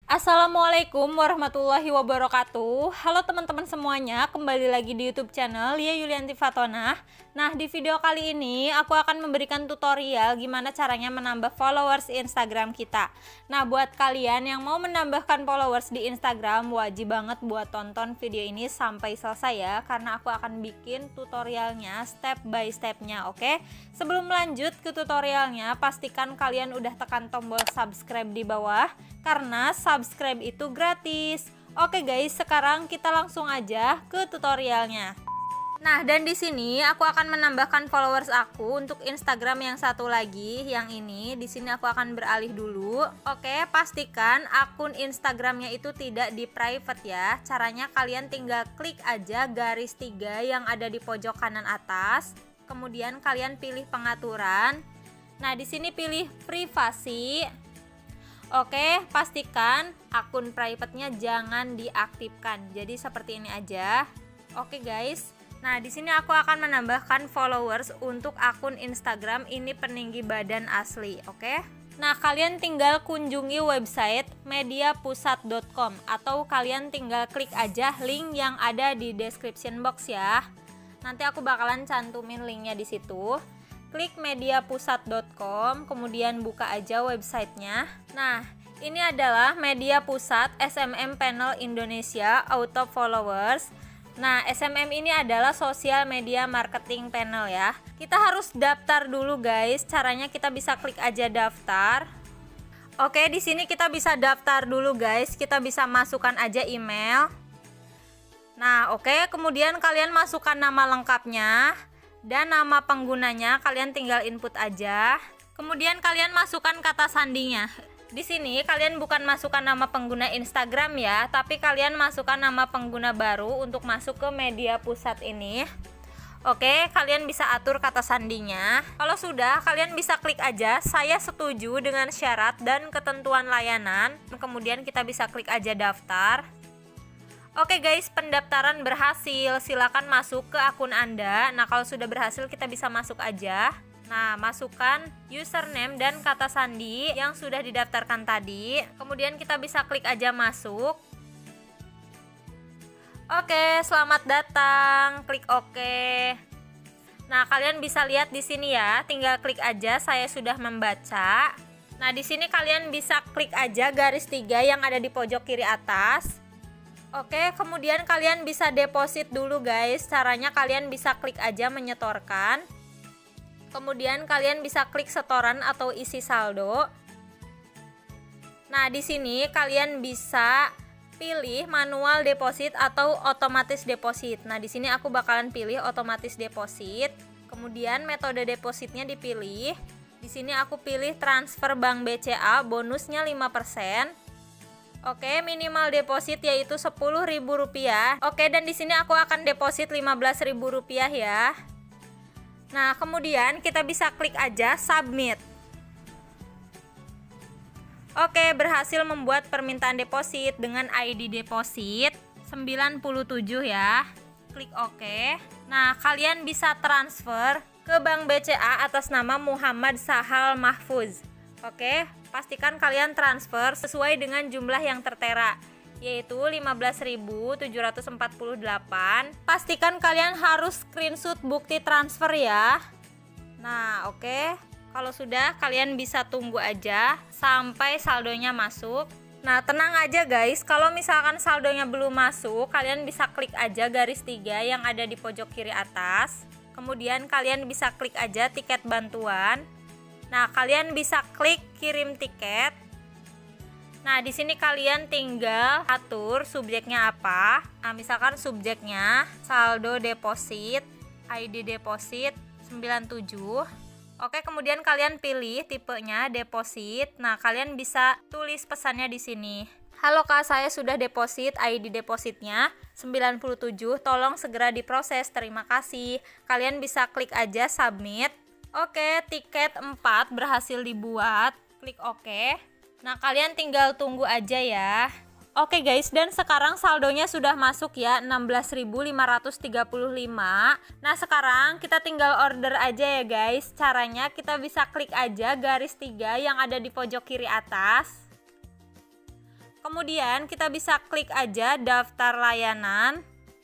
Assalamualaikum warahmatullahi wabarakatuh. Halo teman-teman semuanya, kembali lagi di YouTube channel Lia Yulianti Fatona. Nah, di video kali ini aku akan memberikan tutorial gimana caranya menambah followers Instagram kita. Nah, buat kalian yang mau menambahkan followers di Instagram, wajib banget buat tonton video ini sampai selesai ya, karena aku akan bikin tutorialnya step by stepnya, oke? Sebelum lanjut ke tutorialnya, pastikan kalian udah tekan tombol subscribe di bawah, karena subscribe itu gratis. Oke guys, sekarang kita langsung aja ke tutorialnya. Nah, dan di sini aku akan menambahkan followers aku untuk Instagram yang satu lagi, yang ini. Di sini aku akan beralih dulu. Oke, pastikan akun Instagramnya itu tidak di private ya. Caranya kalian tinggal klik aja garis 3 yang ada di pojok kanan atas. Kemudian kalian pilih pengaturan. Nah, di sini pilih privasi. Oke, pastikan akun private-nya jangan diaktifkan. Jadi seperti ini aja. Oke guys. Nah, di sini aku akan menambahkan followers untuk akun Instagram ini peninggi badan asli, oke? Nah, kalian tinggal kunjungi website mediapusat.com atau kalian tinggal klik aja link yang ada di description box ya. Nanti aku bakalan cantumin linknya di situ. Klik mediapusat.com, kemudian buka aja websitenya. Nah, ini adalah Media Pusat SMM Panel Indonesia Auto Followers. Nah, SMM ini adalah Social Media Marketing Panel ya. Kita harus daftar dulu guys. Caranya kita bisa klik aja daftar. Oke, di sini kita bisa daftar dulu guys. Kita bisa masukkan aja email. Nah, oke, kemudian kalian masukkan nama lengkapnya. Dan nama penggunanya kalian tinggal input aja. Kemudian kalian masukkan kata sandinya. Di sini kalian bukan masukkan nama pengguna Instagram ya, tapi kalian masukkan nama pengguna baru untuk masuk ke Media Pusat ini. Oke, kalian bisa atur kata sandinya. Kalau sudah, kalian bisa klik aja saya setuju dengan syarat dan ketentuan layanan. Kemudian kita bisa klik aja daftar. Oke guys, pendaftaran berhasil. Silakan masuk ke akun Anda. Nah, kalau sudah berhasil kita bisa masuk aja. Nah, masukkan username dan kata sandi yang sudah didaftarkan tadi. Kemudian kita bisa klik aja masuk. Oke, selamat datang. Klik oke. Nah, kalian bisa lihat di sini ya. Tinggal klik aja saya sudah membaca. Nah, di sini kalian bisa klik aja garis 3 yang ada di pojok kiri atas. Oke, kemudian kalian bisa deposit dulu guys. Caranya kalian bisa klik aja menyetorkan. Kemudian kalian bisa klik setoran atau isi saldo. Nah, di sini kalian bisa pilih manual deposit atau otomatis deposit. Nah, di sini aku bakalan pilih otomatis deposit. Kemudian metode depositnya dipilih. Di sini aku pilih transfer bank BCA, bonusnya 5%. Oke, minimal deposit yaitu Rp10.000. Oke, dan di sini aku akan deposit Rp15.000 ya. Nah, kemudian kita bisa klik aja submit. Oke, berhasil membuat permintaan deposit dengan ID deposit 97 ya. Klik oke. Nah, kalian bisa transfer ke Bank BCA atas nama Muhammad Sahal Mahfuz. Oke, pastikan kalian transfer sesuai dengan jumlah yang tertera, yaitu 15.748. Pastikan kalian harus screenshot bukti transfer ya. Nah, oke. Kalau sudah, kalian bisa tunggu aja sampai saldonya masuk. Nah, tenang aja guys, kalau misalkan saldonya belum masuk, kalian bisa klik aja garis 3 yang ada di pojok kiri atas. Kemudian kalian bisa klik aja tiket bantuan. Nah, kalian bisa klik kirim tiket. Nah, di sini kalian tinggal atur subjeknya apa. Nah, misalkan subjeknya saldo deposit, ID deposit 97. Oke, kemudian kalian pilih tipenya deposit. Nah, kalian bisa tulis pesannya di sini. Halo Kak, saya sudah deposit, ID depositnya 97. Tolong segera diproses. Terima kasih. Kalian bisa klik aja submit. Oke, tiket 4 berhasil dibuat. Klik oke. Nah, kalian tinggal tunggu aja ya. Oke guys, dan sekarang saldonya sudah masuk ya, 16.535. Nah, sekarang kita tinggal order aja ya guys. Caranya kita bisa klik aja garis 3 yang ada di pojok kiri atas. Kemudian kita bisa klik aja daftar layanan.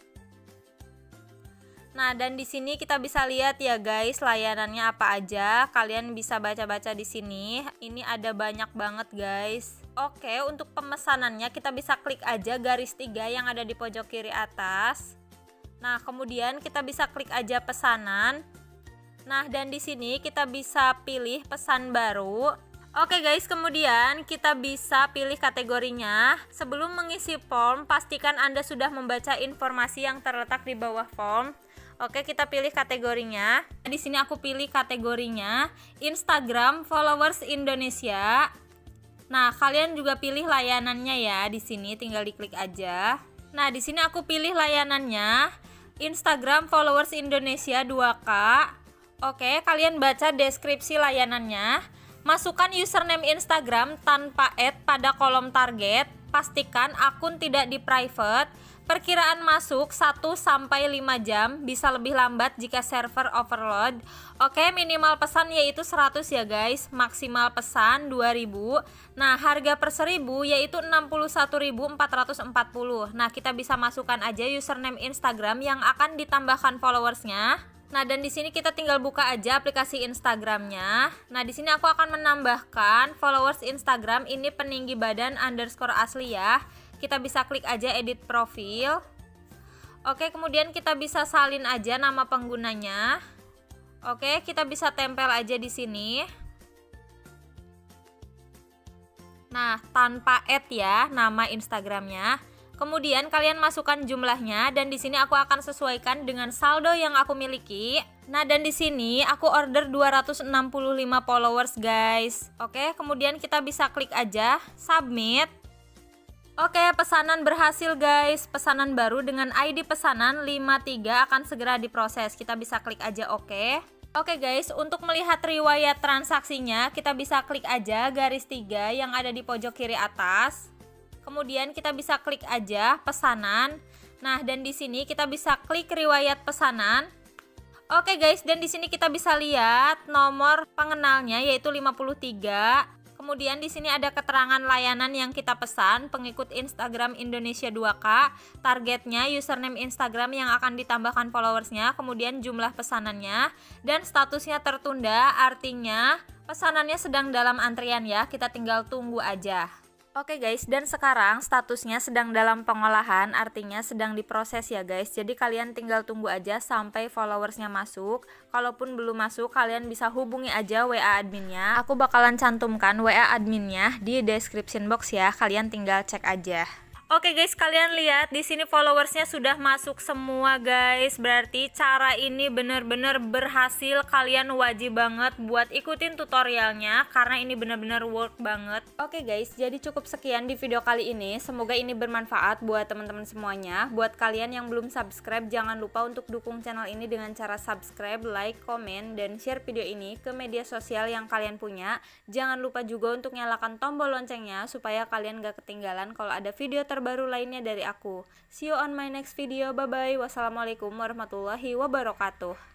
Nah, dan di sini kita bisa lihat ya guys, layanannya apa aja. Kalian bisa baca-baca di sini. Ini ada banyak banget guys. Oke, untuk pemesanannya kita bisa klik aja garis 3 yang ada di pojok kiri atas. Nah, kemudian kita bisa klik aja pesanan. Nah, dan di sini kita bisa pilih pesan baru. Oke guys, kemudian kita bisa pilih kategorinya. Sebelum mengisi form, pastikan Anda sudah membaca informasi yang terletak di bawah form. Oke, kita pilih kategorinya. Di sini aku pilih kategorinya Instagram Followers Indonesia. Nah, kalian juga pilih layanannya ya. Di sini tinggal diklik aja. Nah, di sini aku pilih layanannya Instagram Followers Indonesia 2K. Oke, kalian baca deskripsi layanannya. Masukkan username Instagram tanpa add pada kolom target. Pastikan akun tidak di private. Perkiraan masuk 1-5 jam, bisa lebih lambat jika server overload. Oke, minimal pesan yaitu 100 ya guys, maksimal pesan 2000. Nah, harga per 1000 yaitu 61.440. Nah, kita bisa masukkan aja username Instagram yang akan ditambahkan followersnya. Nah, dan di sini kita tinggal buka aja aplikasi Instagramnya. Nah, di sini aku akan menambahkan followers Instagram ini peninggi badan _ asli ya. Kita bisa klik aja edit profil. Oke, kemudian kita bisa salin aja nama penggunanya. Oke, kita bisa tempel aja di sini. Nah, tanpa add ya nama Instagramnya. Kemudian kalian masukkan jumlahnya dan di sini aku akan sesuaikan dengan saldo yang aku miliki. Nah, dan di sini aku order 265 followers guys. Oke, kemudian kita bisa klik aja submit. Oke, pesanan berhasil guys. Pesanan baru dengan ID pesanan 53 akan segera diproses. Kita bisa klik aja oke. Oke guys, untuk melihat riwayat transaksinya kita bisa klik aja garis 3 yang ada di pojok kiri atas. Kemudian kita bisa klik aja pesanan. Nah, dan di sini kita bisa klik riwayat pesanan. Oke guys, dan di sini kita bisa lihat nomor pengenalnya yaitu 53. Kemudian di sini ada keterangan layanan yang kita pesan, pengikut Instagram Indonesia 2K, targetnya, username Instagram yang akan ditambahkan followersnya, kemudian jumlah pesanannya, dan statusnya tertunda, artinya pesanannya sedang dalam antrian ya, kita tinggal tunggu aja. Oke guys, dan sekarang statusnya sedang dalam pengolahan, artinya sedang diproses ya guys. Jadi kalian tinggal tunggu aja sampai followersnya masuk. Kalaupun belum masuk, kalian bisa hubungi aja WA adminnya. Aku bakalan cantumkan WA adminnya di description box ya. Kalian tinggal cek aja. Oke guys, kalian lihat di sini followersnya sudah masuk semua guys. Berarti cara ini bener-bener berhasil. Kalian wajib banget buat ikutin tutorialnya karena ini bener-bener work banget. Oke guys, jadi cukup sekian di video kali ini. Semoga ini bermanfaat buat teman-teman semuanya. Buat kalian yang belum subscribe, jangan lupa untuk dukung channel ini dengan cara subscribe, like, komen, dan share video ini ke media sosial yang kalian punya. Jangan lupa juga untuk nyalakan tombol loncengnya supaya kalian gak ketinggalan kalau ada video terbaru lainnya dari aku. See you on my next video. Bye bye. Wassalamualaikum warahmatullahi wabarakatuh.